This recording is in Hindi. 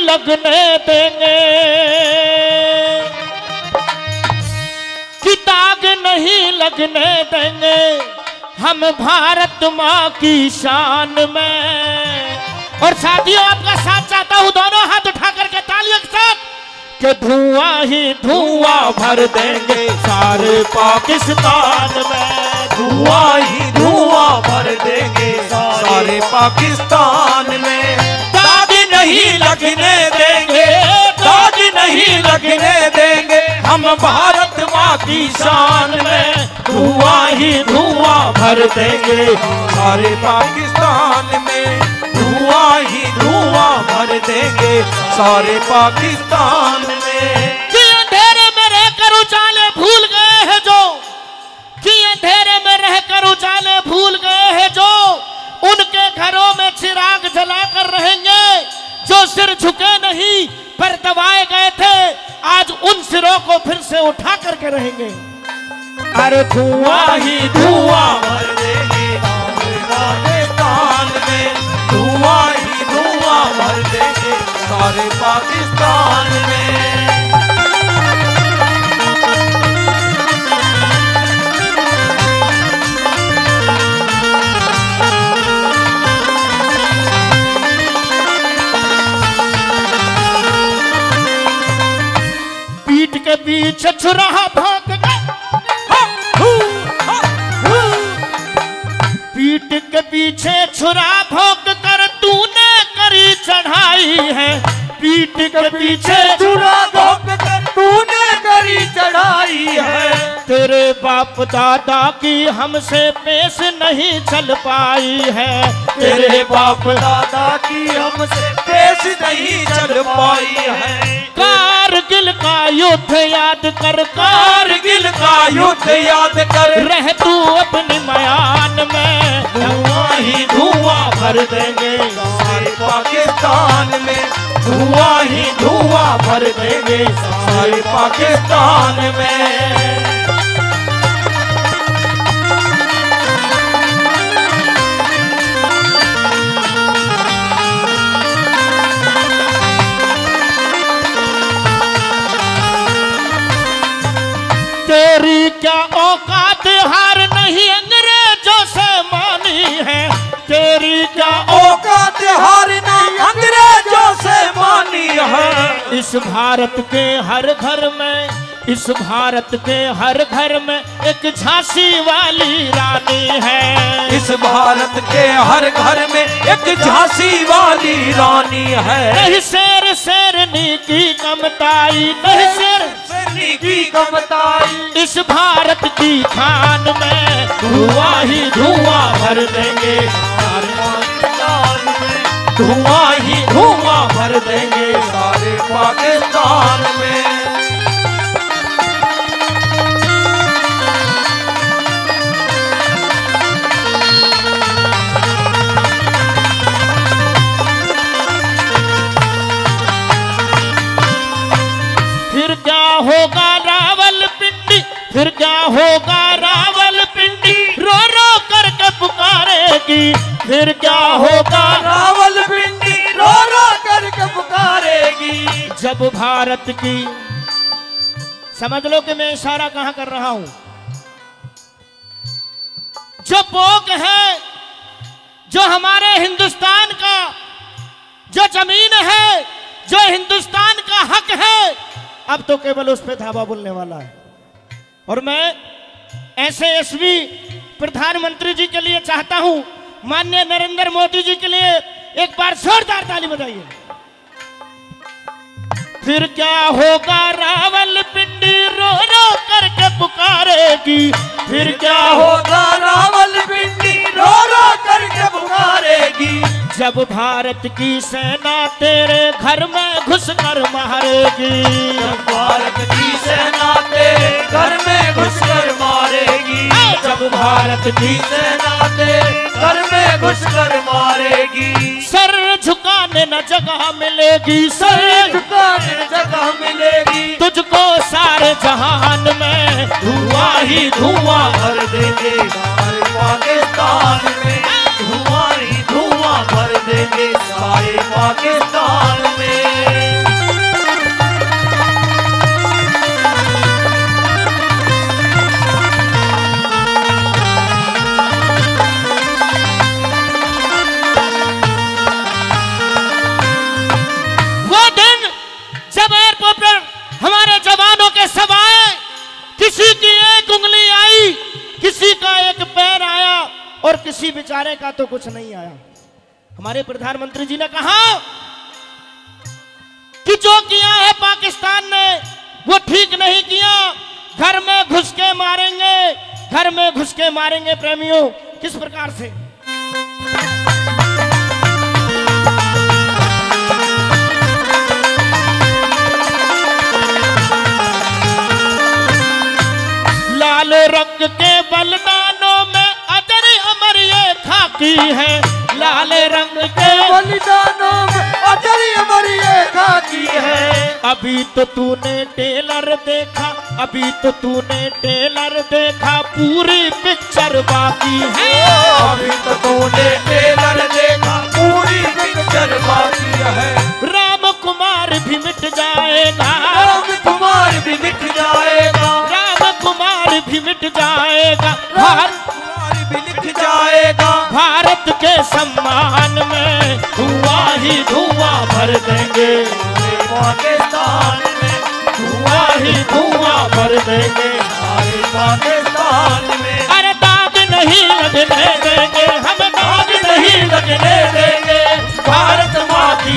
लगने देंगे, कि दाग नहीं लगने देंगे हम भारत माँ की शान में। और साथियों, आपका साथ चाहता हूं, दोनों हाथ उठा करके तालियों के साथ, कि धुआं ही धुआं भर देंगे सारे पाकिस्तान में, धुआं ही धुआं भर देंगे सारे पाकिस्तान में। दाग नहीं लगने देंगे, दाग नहीं लगने देंगे हम भारत माँ की शान में, धुआं ही धुआं भर देंगे सारे पाकिस्तान में, धुआं ही धुआं भर देंगे सारे पाकिस्तान में। कि अंधेरे में रहकर उजाले भूल गए हैं जो, कि अंधेरे में रहकर उजाले भूल गए हैं जो, उनके घरों में चिराग जलाकर रहेंगे। जो सिर झुके नहीं पर दबाए गए थे, आज उन सिरों को फिर से उठा करके रहेंगे। अरे धुआं ही धुआं भर देंगे पाकिस्तान में, धुआं ही धुआं भर देंगे सारे पाकिस्तान में। पीठ के पीछे छुरा भाग पीठ के पीछे छुरा भोंक कर तूने करी चढ़ाई है, पीठ के पीछे छुरा भोंक कर तूने करी चढ़ाई है। तेरे बाप दादा की हमसे पेश नहीं चल पाई है, तेरे बाप दादा की हमसे पेश नहीं चल पाई है। कारगिल का युद्ध याद कर, कारगिल का युद्ध याद कर, रह तू अपनी मयान में, धुआं ही धुआं भर देंगे सारे पाकिस्तान में, धुआं ही धुआं भर देंगे सारे पाकिस्तान में। तेरी क्या औकात हार नहीं अंग्रेजों से मानी है, तेरी क्या औकात हार नहीं अंग्रेजों से मानी है। इस भारत के हर घर में, इस भारत के हर घर में एक झांसी वाली रानी है, इस भारत के हर घर में एक झांसी वाली रानी है। नहीं शेर शेरनी की कमताई, नहीं शेर शेरनी की कमताई, इस भारत की खान में धुआं ही धुआं भर देंगे सारे पाकिस्तान में, धुआं ही धुआं भर देंगे सारे पाकिस्तान में। फिर क्या होगा रावलपिंडी, फिर क्या होगा रावलपिंडी, रो रो करके पुकारेगी, फिर क्या होगा रावलपिंडी रो रो करके पुकारेगी। जब भारत की, समझ लो कि मैं इशारा कहां कर रहा हूं, जो पोक है, जो हमारे हिंदुस्तान का जो जमीन है, जो हिंदुस्तान का हक है, अब तो केवल उस पे धावा बोलने वाला है। और मैं ऐसे एसवी प्रधानमंत्री जी के लिए चाहता हूं, माननीय नरेंद्र मोदी जी के लिए एक बार जोरदार ताली बजाइए। फिर क्या होगा रावलपिंडी रो रो करके पुकारेगी, फिर क्या होगा रावलपिंडी रो रो करके पुकारेगी। जब भारत की सेना तेरे घर में घुसकर मारेगी, जब भारत की सेना तेरे घर में घुसकर मारेगी, जब भारत की सेना तेरे घर में घुसकर मारेगी। सर झुकाने न जगह मिलेगी, सर झुकाने न जगह मिलेगी, तुझको सारे जहान में धुआं ही धुआं भर देंगे सारे पाकिस्तान में, धुआं ही धुआं भर देंगे सारे पाकिस्तान में। संस्कारे का तो कुछ नहीं आया। हमारे प्रधानमंत्री जी ने कहा कि जो किया है पाकिस्तान ने वो ठीक नहीं किया, घर में घुस के मारेंगे, घर में घुस के मारेंगे। प्रेमियों, किस प्रकार से लाल रंग के बलिदानों में अजर अमर ये खाकी है, लाल रंग के बलिदानों में अजर अमर ये खाकी है। अभी तो तूने टेलर देखा, अभी तो तूने टेलर देखा, पूरी पिक्चर बाकी है। अभी तो तूने टेलर देखा, पूरी पिक्चर बाकी है। राम कुमार भी मिट जाएगा, राम कुमार भी मिट जाएगा, राम कुमार भी मिट जाएगा, राम कुमार भी लिख जाएगा। भारत के सम्मान में धुआं ही धुआं भर देंगे, पाकिस्तान में धुआं ही धुआं भर देंगे, सारे पाकिस्तान में। अरे दाग नहीं लगने देंगे, हम दाग नहीं लगने देंगे, भारत माँ